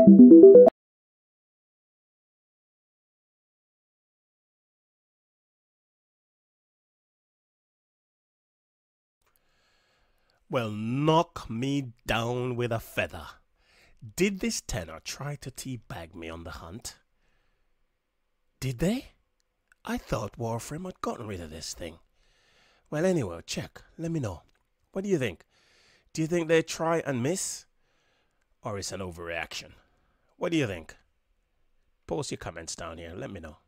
Well, knock me down with a feather. Did this Tenno try to teabag me on the hunt? Did they? I thought Warframe had gotten rid of this thing. Well, anyway, check. Let me know. What do you think? Do you think they try and miss? Or it's an overreaction? What do you think? Post your comments down here. Let me know.